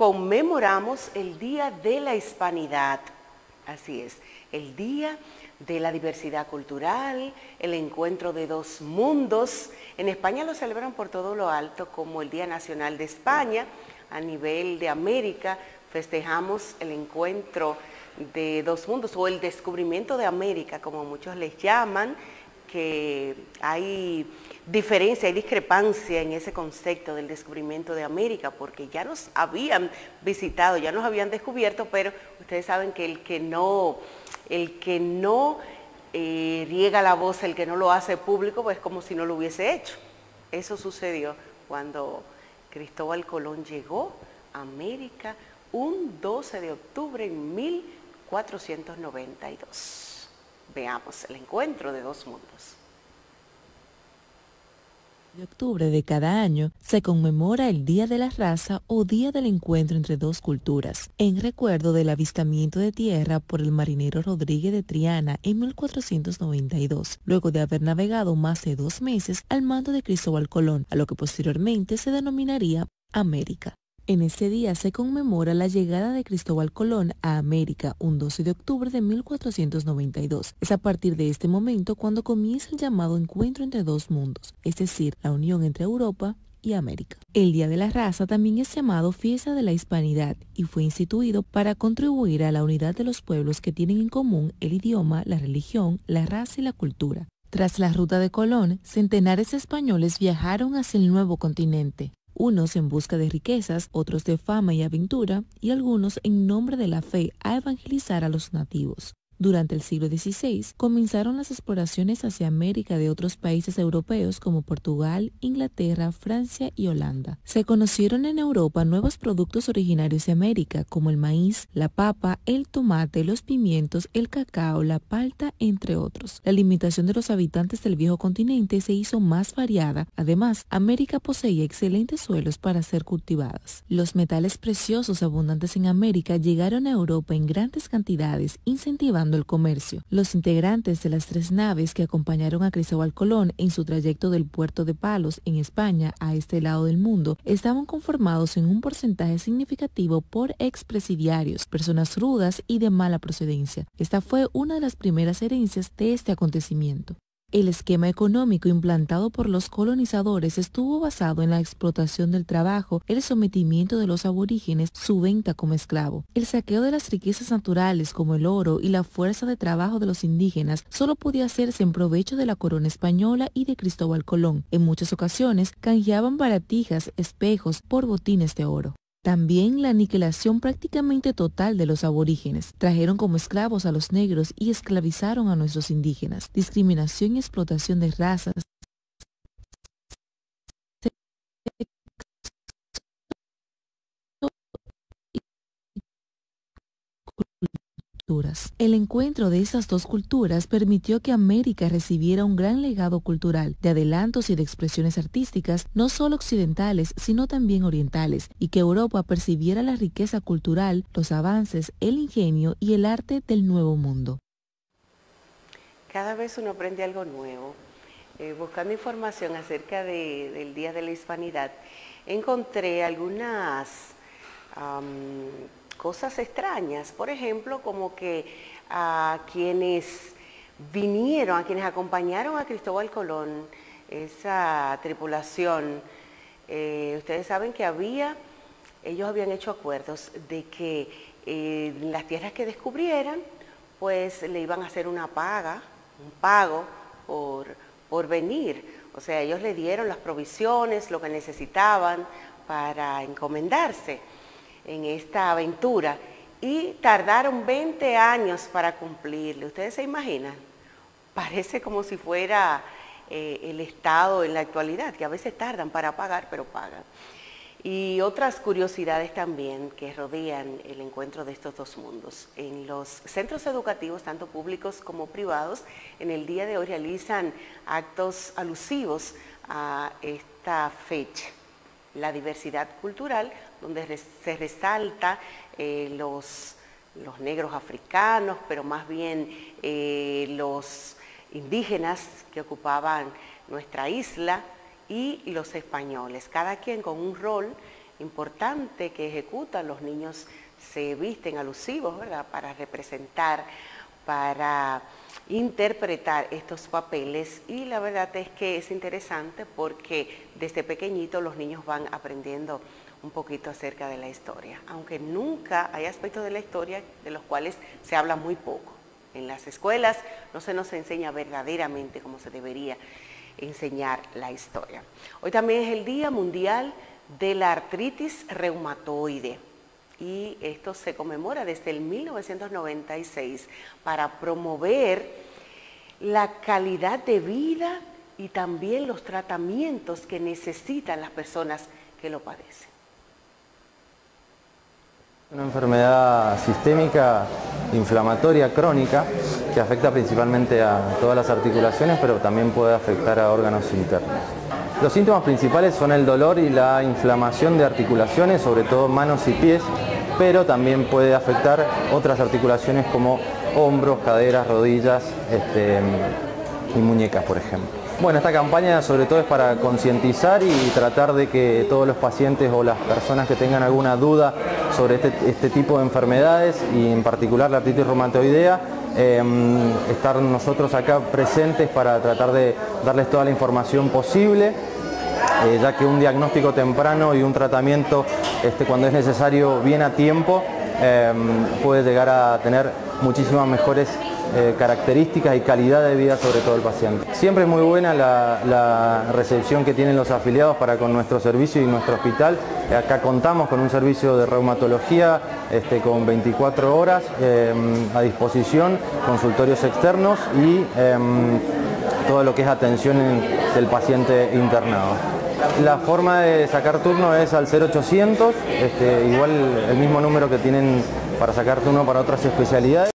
conmemoramos el Día de la Hispanidad. Así es, el Día de la Diversidad Cultural, el encuentro de dos mundos. En España lo celebran por todo lo alto como el Día Nacional de España. A nivel de América festejamos el encuentro de dos mundos o el descubrimiento de América, como muchos les llaman, que hay diferencia, hay discrepancia en ese concepto del descubrimiento de América, porque ya nos habían visitado, ya nos habían descubierto, pero ustedes saben que el que no riega la voz, el que no lo hace público, pues como si no lo hubiese hecho. Eso sucedió cuando Cristóbal Colón llegó a América un 12 de octubre en 1492. Veamos el encuentro de dos mundos. De octubre de cada año se conmemora el Día de la Raza o Día del Encuentro entre dos culturas, en recuerdo del avistamiento de tierra por el marinero Rodríguez de Triana en 1492, luego de haber navegado más de 2 meses al mando de Cristóbal Colón, a lo que posteriormente se denominaría América. En este día se conmemora la llegada de Cristóbal Colón a América un 12 de octubre de 1492. Es a partir de este momento cuando comienza el llamado encuentro entre dos mundos, es decir, la unión entre Europa y América. El Día de la Raza también es llamado Fiesta de la Hispanidad y fue instituido para contribuir a la unidad de los pueblos que tienen en común el idioma, la religión, la raza y la cultura. Tras la ruta de Colón, centenares de españoles viajaron hacia el nuevo continente. Unos en busca de riquezas, otros de fama y aventura, y algunos en nombre de la fe a evangelizar a los nativos. Durante el siglo XVI comenzaron las exploraciones hacia América de otros países europeos como Portugal, Inglaterra, Francia y Holanda. Se conocieron en Europa nuevos productos originarios de América como el maíz, la papa, el tomate, los pimientos, el cacao, la palta, entre otros. La alimentación de los habitantes del viejo continente se hizo más variada. Además, América poseía excelentes suelos para ser cultivadas. Los metales preciosos abundantes en América llegaron a Europa en grandes cantidades, incentivando el comercio. Los integrantes de las 3 naves que acompañaron a Cristóbal Colón en su trayecto del puerto de Palos en España a este lado del mundo estaban conformados en un porcentaje significativo por expresidiarios, personas rudas y de mala procedencia. Esta fue una de las primeras herencias de este acontecimiento. El esquema económico implantado por los colonizadores estuvo basado en la explotación del trabajo, el sometimiento de los aborígenes, su venta como esclavo. El saqueo de las riquezas naturales como el oro y la fuerza de trabajo de los indígenas solo podía hacerse en provecho de la corona española y de Cristóbal Colón. En muchas ocasiones canjeaban baratijas, espejos por botines de oro. También la aniquilación prácticamente total de los aborígenes. Trajeron como esclavos a los negros y esclavizaron a nuestros indígenas. Discriminación y explotación de razas, culturas. El encuentro de esas dos culturas permitió que América recibiera un gran legado cultural, de adelantos y de expresiones artísticas, no solo occidentales, sino también orientales, y que Europa percibiera la riqueza cultural, los avances, el ingenio y el arte del Nuevo Mundo. Cada vez uno aprende algo nuevo. Buscando información acerca del Día de la Hispanidad, encontré algunas cosas extrañas, por ejemplo, como que a quienes vinieron, a quienes acompañaron a Cristóbal Colón, esa tripulación, ustedes saben que ellos habían hecho acuerdos de que las tierras que descubrieran, pues le iban a hacer un pago por venir. O sea, ellos le dieron las provisiones, lo que necesitaban para encomendarse en esta aventura y tardaron 20 años para cumplirle. ¿Ustedes se imaginan? Parece como si fuera el Estado en la actualidad, que a veces tardan para pagar, pero pagan. Y otras curiosidades también que rodean el encuentro de estos dos mundos. En los centros educativos, tanto públicos como privados, en el día de hoy realizan actos alusivos a esta fecha. La diversidad cultural, donde se resalta los negros africanos, pero más bien los indígenas que ocupaban nuestra isla y los españoles, cada quien con un rol importante que ejecutan. Los niños se visten alusivos, ¿verdad?, para representar, para interpretar estos papeles, y la verdad es que es interesante porque desde pequeñitos los niños van aprendiendo un poquito acerca de la historia, aunque nunca hay aspectos de la historia de los cuales se habla muy poco. En las escuelas no se nos enseña verdaderamente como se debería enseñar la historia. Hoy también es el Día Mundial de la Artritis Reumatoide, y esto se conmemora desde el 1996 para promover la calidad de vida y también los tratamientos que necesitan las personas que lo padecen. Una enfermedad sistémica inflamatoria crónica que afecta principalmente a todas las articulaciones, pero también puede afectar a órganos internos. Los síntomas principales son el dolor y la inflamación de articulaciones, sobre todo manos y pies, pero también puede afectar otras articulaciones como hombros, caderas, rodillas y muñecas, por ejemplo. Bueno, esta campaña sobre todo es para concientizar y tratar de que todos los pacientes o las personas que tengan alguna duda sobre este tipo de enfermedades, y en particular la artritis reumatoidea, estar nosotros acá presentes para tratar de darles toda la información posible, ya que un diagnóstico temprano y un tratamiento cuando es necesario bien a tiempo puede llegar a tener muchísimas mejores características y calidad de vida, sobre todo el paciente. Siempre es muy buena la recepción que tienen los afiliados para con nuestro servicio y nuestro hospital. Acá contamos con un servicio de reumatología con 24 horas a disposición, consultorios externos y todo lo que es atención del paciente internado. La forma de sacar turno es al 0800, igual el mismo número que tienen para sacar turno para otras especialidades.